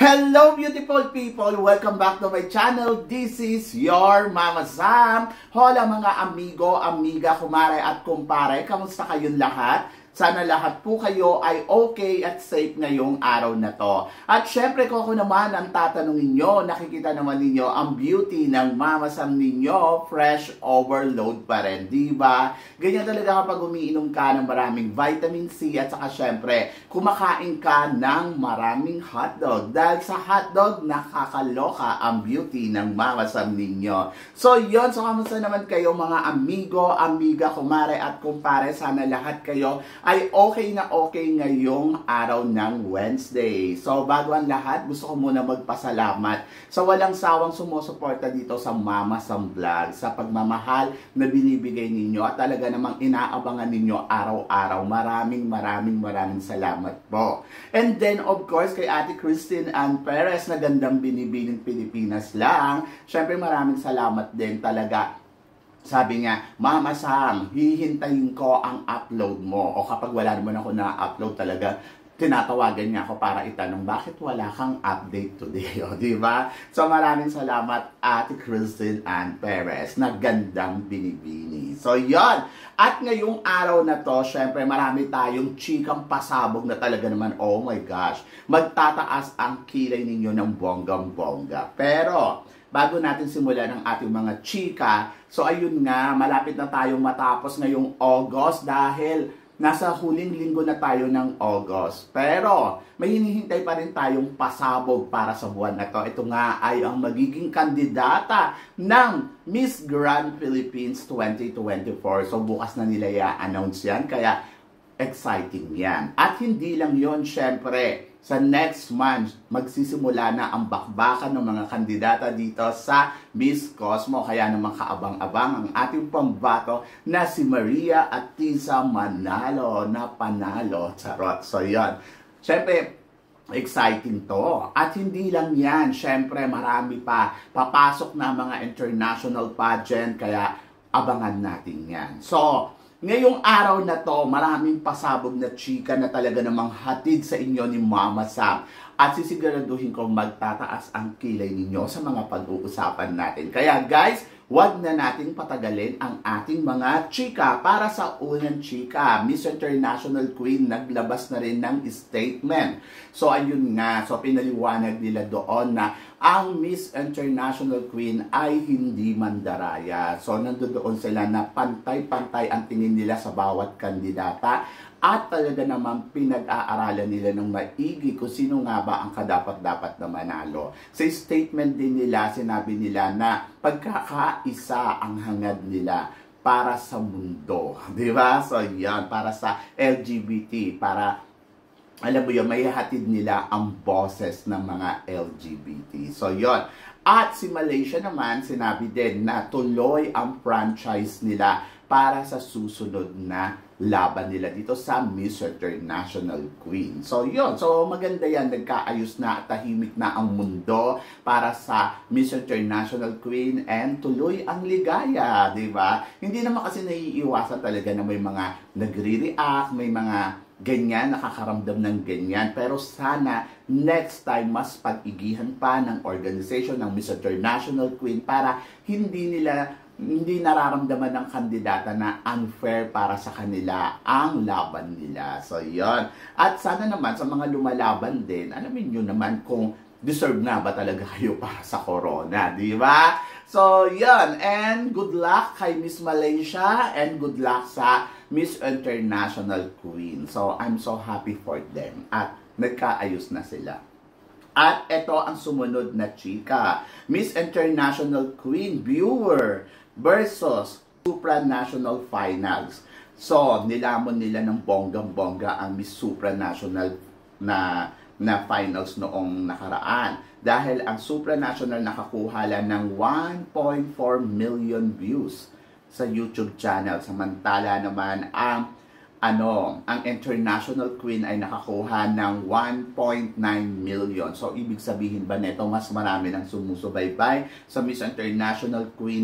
Hello beautiful people! Welcome back to my channel. This is your Mama Sam. Hola mga amigo, amiga, kumare at kumpare. Kamusta kayong lahat? Sana lahat po kayo ay okay at safe ngayong araw na to. At syempre ko naman ang tatanungin nyo, nakikita naman ninyo ang beauty ng Mama Sam ninyo, fresh overload pa rin, diba? Ganyan talaga kapag umiinom ka ng maraming vitamin C at saka syempre, kumakain ka ng maraming hotdog. Dahil sa hotdog, nakakaloka ang beauty ng Mama Sam ninyo. So yun, so kamusta naman kayo mga amigo, amiga, kumare at kumpare? Sana lahat kayo ay okay na okay ngayong araw ng Wednesday. So, bago ang lahat, gusto ko muna magpasalamat sa walang sawang sumusuporta dito sa Mama Sam Vlog, sa pagmamahal na binibigay ninyo at talaga namang inaabangan ninyo araw-araw. Maraming salamat po. And then, of course, kay Ate Christine Ann Perez na gandang binibining Pilipinas lang. Syempre, maraming salamat din talaga. Sabi niya, Mama Sam, hihintayin ko ang upload mo. O kapag wala naman ako na-upload talaga, tinatawagan niya ako para itanong, bakit wala kang update today? O, diba? So, maraming salamat, Ate Christine Ann Perez, na gandang binibini. So, yon. At ngayong araw na to, syempre, marami tayong chikang pasabog na talaga naman, oh my gosh, magtataas ang kilay ninyo ng bonggang-bongga. Pero, bago natin simulan ang ating mga chika, so ayun nga, malapit na tayong matapos ngayong August dahil nasa huling linggo na tayo ng August. Pero may hinihintay pa rin tayong pasabog para sa buwan na to. Ito nga ay ang magiging kandidata ng Miss Grand Philippines 2024. So bukas na nila i-announce yan, kaya exciting yan. At hindi lang yon, syempre, sa next month, magsisimula na ang bakbakan ng mga kandidata dito sa Miss Cosmo. Kaya naman kaabang-abang ang ating pambato na si Maria Atisa Manalo na panalo. Charot. So, yun. Siyempre, exciting to. At hindi lang yan. Siyempre, marami pa. Papasok na mga international pageant. Kaya, abangan natin yan. So, ngayong araw na to, maraming pasabog na chika na talaga namang hatid sa inyo ni Mama Sam. At sisiguraduhin kong magtataas ang kilay ninyo sa mga pag-uusapan natin. Kaya guys, wag na nating patagalin ang ating mga chika. Para sa unang chika, Miss International Queen naglabas na rin ng statement. So ayun nga, so pinaliwanag nila doon na ang Miss International Queen ay hindi mandaraya. So nandoon sila na pantay-pantay ang tingin nila sa bawat kandidata at talaga naman pinag-aaralan nila ng maigi kung sino nga ba ang kadapat-dapat na manalo. Sa statement din nila, sinabi nila na pagkakaisa ang hangad nila para sa mundo. Diba? So yan, para sa LGBT, para alam mo yun, may hatid nila ang boses ng mga LGBT. So, yon. At si Malaysia naman, sinabi din na tuloy ang franchise nila para sa susunod na laban nila dito sa Miss International Queen. So, yon. So, maganda yan. Nagkaayos na at tahimik na ang mundo para sa Miss International Queen and tuloy ang ligaya. Diba? Hindi naman kasi naiiwasan talaga na may mga nagre-react, may mga ganyan, nakakaramdam ng ganyan. Pero sana next time mas pag-igihan pa ng organization ng Miss International Queen para hindi nararamdaman ng kandidata na unfair para sa kanila ang laban nila. So, yon. At sana naman sa mga lumalaban din, alamin nyo naman kung deserve na ba talaga kayo para sa corona, di ba? So, yon. And good luck kay Miss Malaysia and good luck sa Miss International Queen. So, I'm so happy for them. At nagkaayos na sila. At ito ang sumunod na chika. Miss International Queen viewer versus Supranational Finals. So, nilamon nila ng bonggang-bongga ang Miss Supranational na finals noong nakaraan. Dahil ang Supranational nakakuha lang ng 1.4 million views sa YouTube channel. Samantala naman ang International Queen ay nakakuha ng 1.9 million. So, ibig sabihin ba nito, mas marami nang sumusubaybay sa Miss International Queen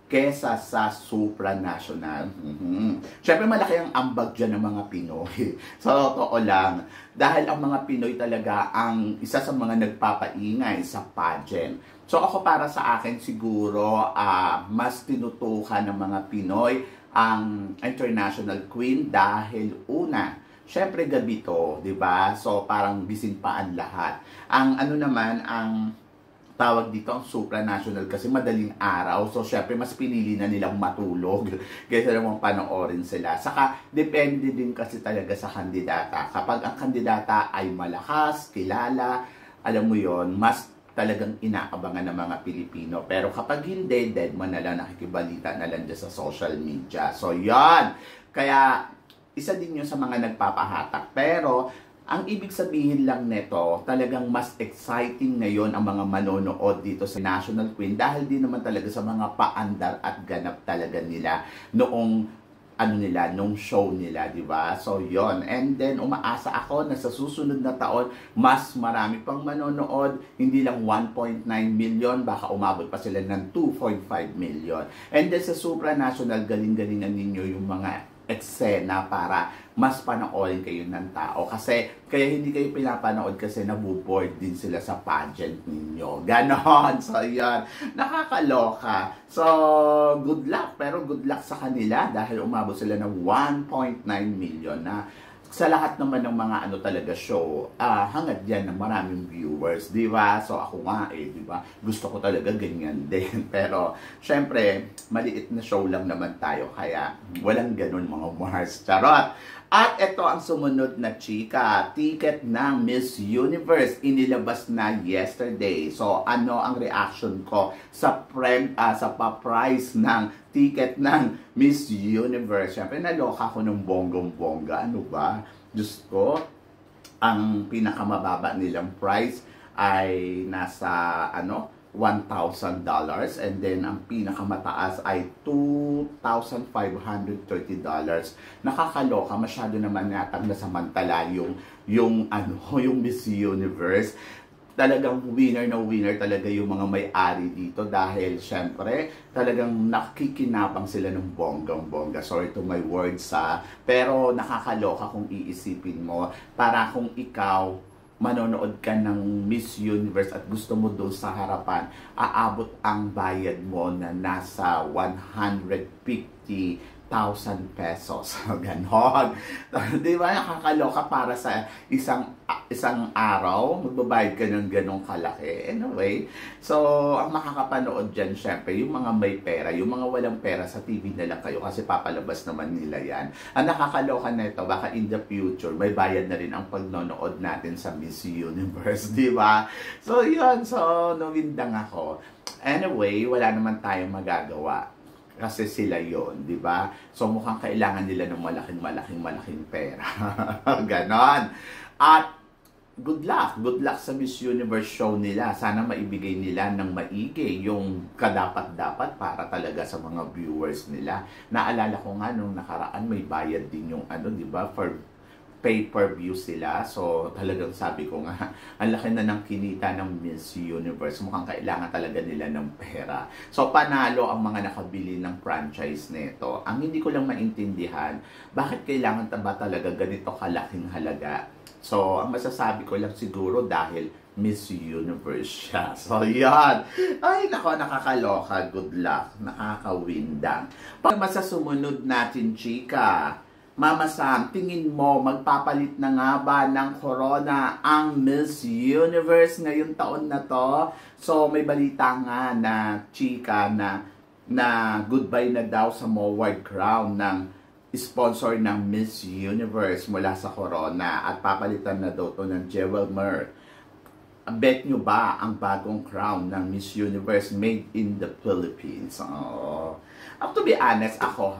kesa sa supranational. Siyempre malaki ang ambag dyan ng mga Pinoy. Sa totoo lang. Dahil ang mga Pinoy talaga ang isa sa mga nagpapaingay sa pageant. So ako para sa akin siguro mas tinutukan ng mga Pinoy ang International Queen dahil una, syempre gabi to, 'di ba? So parang bising pa ang lahat. Ang ano naman ang tawag dito ang supranational kasi madaling araw. So, syempre, mas pinili na nilang matulog kaysa namang panoorin sila. Saka, depende din kasi talaga sa kandidata. Kapag ang kandidata ay malakas, kilala, alam mo yon, mas talagang inaabangan ng mga Pilipino. Pero kapag hindi, dead man na lang, nakikibalita na lang dyan sa social media. So, yan. Kaya, isa din yun sa mga nagpapahatak. Pero, ang ibig sabihin lang nito, talagang mas exciting ngayon ang mga manonood dito sa National Queen dahil din naman talaga sa mga paandar at ganap talaga nila noong nung show nila, di ba? So, yon. And then, umaasa ako na sa susunod na taon, mas marami pang manonood, hindi lang 1.9 million, baka umabot pa sila ng 2.5 million. And then, sa supranational, galing-galingan ninyo yung mga eksena para mas panoorin kayo ng tao. Kasi, kaya hindi kayo pinapanood kasi nabuboard din sila sa pageant ninyo. Ganon. So, yan. Nakakaloka. So, good luck. Pero good luck sa kanila dahil umabot sila ng 1.9 million na sa lahat naman ng mga talaga show, hangad yan ng maraming viewers, di ba? So ako nga di ba? Gusto ko talaga ganyan din. Pero, syempre, maliit na show lang naman tayo, kaya walang ganun mga Mars. Charot! At ito ang sumunod na chika, ticket ng Miss Universe, inilabas na yesterday. So, ano ang reaction ko sa pa-price ng ticket ng Miss Universe? Siyempre, naloka ko ng bonggong-bongga. Ano ba? Diyos ko, ang pinakamababa nilang price ay nasa, $1,000 and then ang pinakamataas ay $2,530. Nakakaloka, masyado naman yatang nasamantala yung Miss Universe. Talagang winner na winner talaga yung mga may-ari dito dahil syempre talagang nakikinabang sila ng bonggang-bongga. Sorry to my words pero nakakaloka kung iisipin mo para kung ikaw manonood ka ng Miss Universe at gusto mo doon sa harapan, aabot ang bayad mo na nasa 150,000 pesos. Ganon. Di ba? Nakakaloka para sa isang araw, magbabayad ka ng ganong kalaki. Anyway, so, ang makakapanood dyan, syempre, yung mga may pera, yung mga walang pera sa TV na lang kayo kasi papalabas naman nila yan. Ang nakakaloka na ito, baka in the future, may bayad na rin ang pagnonood natin sa Miss Universe, di ba? So, yun. So, nawindang ako. Anyway, wala naman tayong magagawa. Kasi sila yon, di ba? So mukhang kailangan nila ng malaking pera. Ganon. At good luck sa Miss Universe show nila. Sana maibigay nila ng maigi yung kadapat-dapat para talaga sa mga viewers nila. Naalala ko nga nung nakaraan may bayad din yung di ba, for pay-per-view sila. So, talagang sabi ko nga, ang laki na ng kinita ng Miss Universe. Mukhang kailangan talaga nila ng pera. So, panalo ang mga nakabili ng franchise nito. Ang hindi ko lang maintindihan, bakit kailangan ba talaga ganito kalaking halaga? So, ang masasabi ko lang siguro dahil Miss Universe siya. So, yan. Ay, nako, nakakaloka. Good luck. Nakakawindang. Pag masasumunod natin, chika, Mama Sam, tingin mo, magpapalit na nga ba ng corona ang Miss Universe ngayong taon na to? So, may balita nga na chika na goodbye na daw sa Moward Crown ng sponsor ng Miss Universe mula sa corona at papalitan na daw to ng Jewel Mer. Bet nyo ba ang bagong crown ng Miss Universe made in the Philippines? Oh. To be honest, ako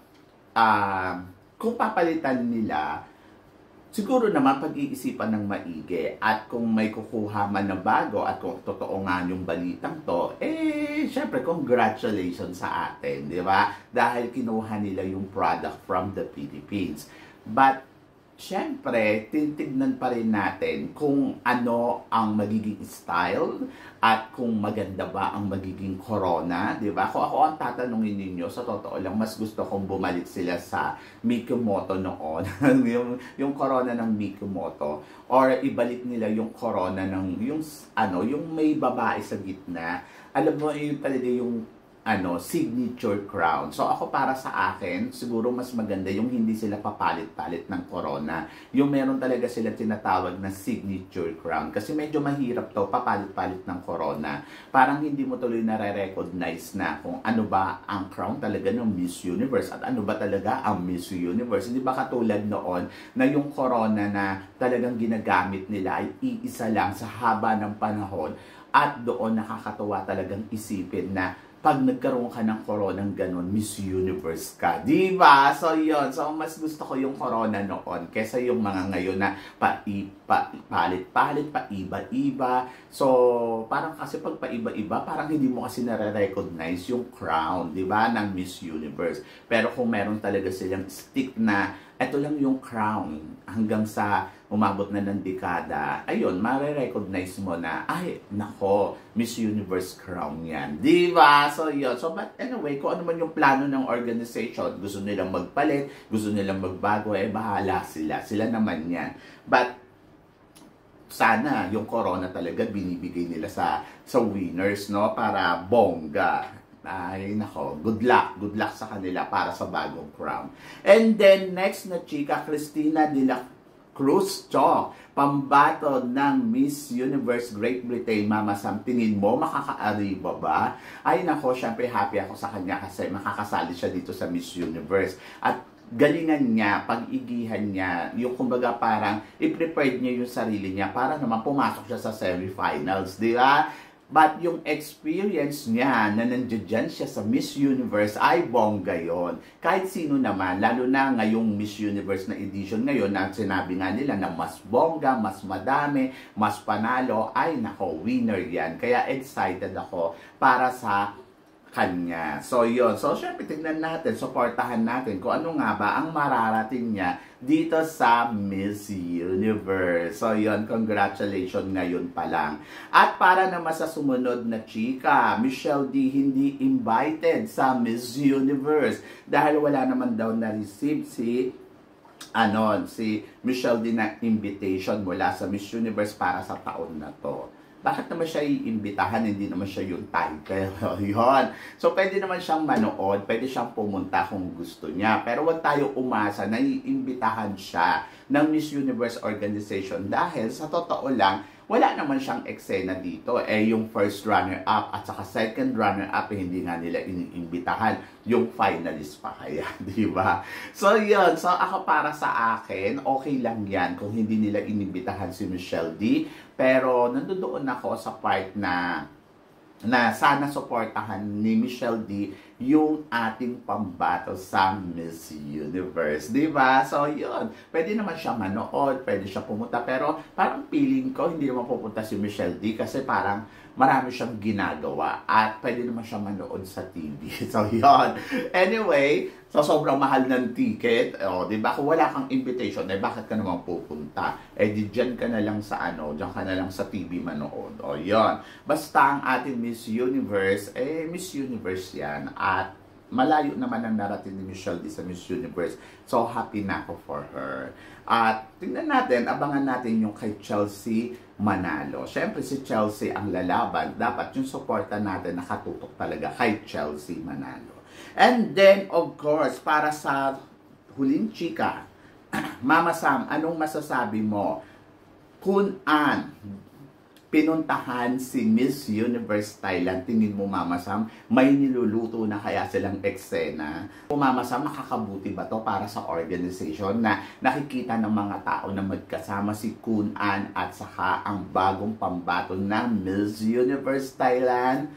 kung papalitan nila, siguro naman pag-iisipan ng maigi at kung may kukuha man na bago at kung totoo nga yung balitang to, syempre congratulations sa atin, di ba? Dahil kinuha nila yung product from the Philippines. But, syempre, titignan pa rin natin kung ano ang magiging style at kung maganda ba ang magiging corona, di ba? Kung ako ang tatanungin ninyo, sa totoo lang, mas gusto kong bumalik sila sa Mikimoto noon, yung corona ng Mikimoto, or ibalik nila yung corona ng, yung may babae sa gitna. Alam mo, yun talaga yung signature crown. So ako, para sa akin, siguro mas maganda yung hindi sila papalit-palit ng corona. Yung meron talaga sila tinatawag na signature crown. Kasi medyo mahirap to, papalit-palit ng corona. Parang hindi mo tuloy nare-recognize na kung ano ba ang crown talaga ng Miss Universe at ano ba talaga ang Miss Universe. Hindi ba katulad noon na yung corona na talagang ginagamit nila ay iisa lang sa haba ng panahon, at doon nakakatuwa talagang isipin na pag nagkaroon ka ng koronang ganon, Miss Universe ka. Diba? So, yun. So, mas gusto ko yung corona noon kesa yung mga ngayon na palit-palit, paiba-iba. So, parang kasi pag paiba-iba, parang hindi mo kasi nare-recognize yung crown, diba, ng Miss Universe. Pero kung meron talaga silang stick na ito lang yung crown hanggang sa umabot na ng dekada, ayun, mare-recognize mo na, ay, nako, Miss Universe crown yan. Diba? So, yun. So, but anyway, kung ano man yung plano ng organization, gusto nilang magpalit, gusto nilang magbago, bahala sila. Sila naman yan. But, sana yung corona talaga binibigay nila sa winners, no? Para bongga. Ay, nako, good luck sa kanila para sa bagong crown. And then, next na chika, Cristina de la Cruz Cho, pambato ng Miss Universe Great Britain. Mama Sam, tingin mo makakaariba ba? Ay, nako, syempre happy ako sa kanya kasi makakasali siya dito sa Miss Universe. At galingan niya, pag-igihan niya, yung kumbaga parang i-prepared niya yung sarili niya para naman pumasok siya sa semifinals, di ba? But yung experience niya na nandiyan siya sa Miss Universe ay bongga yun. Kahit sino naman, lalo na ngayong Miss Universe na edition ngayon na sinabi nga nila na mas bongga, mas madami, mas panalo, ay nako, winner yan. Kaya excited ako para sa kanya. So, yun. So, syempre, tingnan natin, supportahan natin kung ano nga ba ang mararating niya dito sa Miss Universe. So, yun. Congratulations ngayon pa lang. At para naman sa sumunod na chika, Michelle D hindi invited sa Miss Universe dahil wala naman daw na-receive si Michelle D na invitation mula sa Miss Universe para sa taon na to. Bakit naman siya iimbitahan? Hindi naman siya yung title. Yun. So, pwede naman siyang manood. Pwede siyang pumunta kung gusto niya. Pero wag tayo umasa na iimbitahan siya ng Miss Universe organization dahil sa totoo lang, wala naman siyang eksena dito. Yung first runner-up at saka second runner-up, hindi nga nila iniimbitahan. Yung finalist pa kaya, di ba? So, yun. So, ako, para sa akin, okay lang yan kung hindi nila inimbitahan si Michelle D. Pero, nandoon ako sa part na sana suportahan ni Michelle D yung ating pambato sa Miss Universe. Diba? So, yun. Pwede naman siya manood, pwede siya pumunta. Pero, parang feeling ko, hindi naman pupunta si Michelle D kasi parang marami siyang ginagawa. At pwede naman siya manood sa TV. So, yun. Anyway, so sobrang mahal ng ticket. Diba? Kung wala kang invitation, bakit ka naman pupunta? Dyan ka na lang sa dyan ka na lang sa TV manood. Yun. Basta ang ating Miss Universe, Miss Universe yan. At malayo naman ang narating ni Michelle D sa Miss Universe. So, happy na ako for her. At tingnan natin, abangan natin yung kay Chelsea Manalo. Siyempre, si Chelsea ang lalaban. Dapat yung suporta natin nakatutok talaga kay Chelsea Manalo. And then, of course, para sa huling chika, Mama Sam, anong masasabi mo? Kun An, pinuntahan si Miss Universe Thailand. Tingin mo, Mama Sam, may niluluto na kaya silang eksena? Mama Sam, makakabuti ba to para sa organization na nakikita ng mga tao na magkasama si Kun An at saka ang bagong pambato ng Miss Universe Thailand?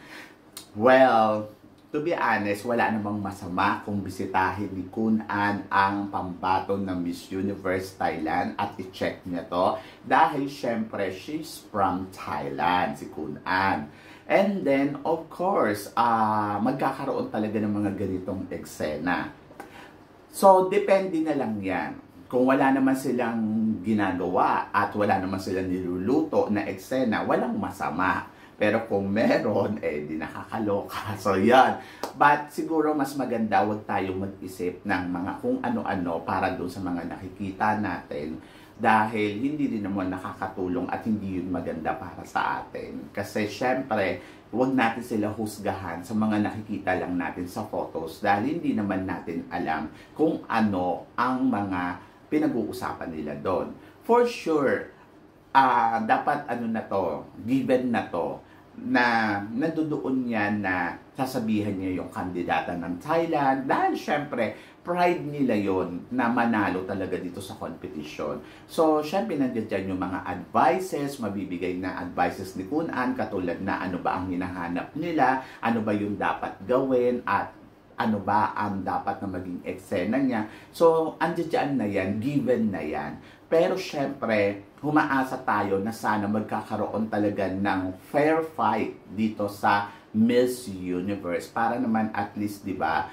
Well, to be honest, wala namang masama kung bisitahin ni Kun An ang pambato ng Miss Universe Thailand at i-check niya to dahil syempre she's from Thailand, si Kun An. And then, of course, magkakaroon talaga ng mga ganitong eksena. So, depende na lang yan kung wala naman silang ginagawa at wala naman silang niluluto na eksena, walang masama. Pero kung meron, di nakakaloka. So, yan. But siguro mas maganda, wag tayong mag-isip ng mga kung ano-ano para doon sa mga nakikita natin. Dahil hindi din naman nakakatulong at hindi yun maganda para sa atin. Kasi syempre, huwag natin sila husgahan sa mga nakikita lang natin sa photos dahil hindi naman natin alam kung ano ang mga pinag-uusapan nila doon. For sure, dapat na to, given na to, na nandoon yan na sasabihan niya yung kandidata ng Thailand dahil syempre pride nila yon na manalo talaga dito sa competition. So syempre nandiyan yung mga advices, mabibigay na advices ni Kun An katulad na ano ba ang hinahanap nila, ano ba yung dapat gawin at ano ba ang dapat na maging eksena niya. So andiyan na yan, given na yan. Pero syempre, humaasa tayo na sana magkakaroon talaga ng fair fight dito sa Miss Universe. Para naman at least, di ba,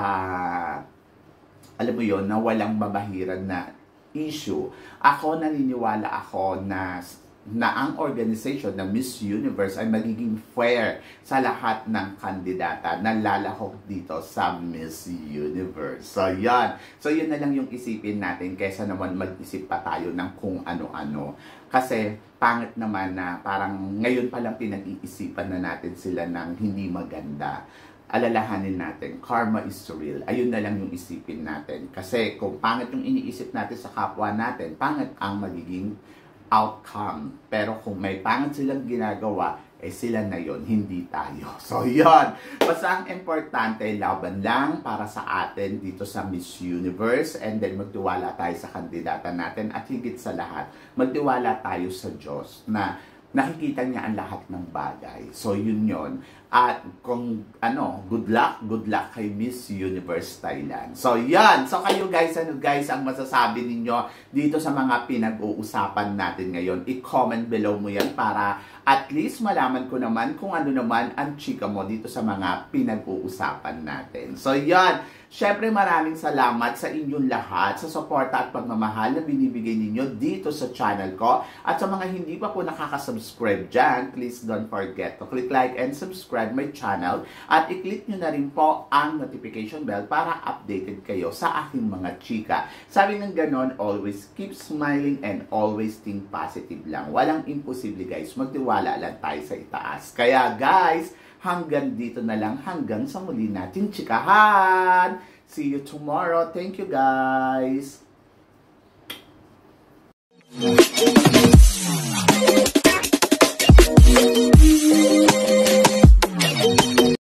alam mo yon na walang mabahiran na issue. Ako naniniwala ako na ang organization ng Miss Universe ay magiging fair sa lahat ng kandidata na lalahok dito sa Miss Universe. So, yan. So, yun na lang yung isipin natin kaysa naman mag-isip pa tayo ng kung ano-ano. Kasi, pangit naman na parang ngayon pa lang pinag-iisipan na natin sila ng hindi maganda. Alalahanin natin, karma is real. Ayun na lang yung isipin natin. Kasi, kung pangit yung iniisip natin sa kapwa natin, pangit ang magiging outcome. Pero kung may pangit silang ginagawa, sila na yon, hindi tayo. So, yon. Basta ang importante, laban lang para sa atin dito sa Miss Universe and then magtiwala tayo sa kandidata natin at higit sa lahat, magtiwala tayo sa Diyos na nakikita niya ang lahat ng bagay. So, yun yon. At kung good luck kay Miss Universe Thailand. So, yan. So, kayo guys, ang masasabi ninyo dito sa mga pinag-uusapan natin ngayon? I-comment below mo yan para at least malaman ko naman kung ano naman ang chika mo dito sa mga pinag-uusapan natin. So, yan. Syempre, maraming salamat sa inyong lahat sa suporta at pagmamahal na binibigay ninyo dito sa channel ko. At sa mga hindi pa po nakaka-subscribe dyan, please don't forget to click like and subscribe my channel. At i-click nyo na rin po ang notification bell para updated kayo sa aking mga chika. Sabi ng ganon, always keep smiling and always think positive lang. Walang imposible guys, magtiwala lang tayo sa itaas. Kaya guys, hanggang dito na lang, hanggang sa muli natin chikahan. See you tomorrow. Thank you guys.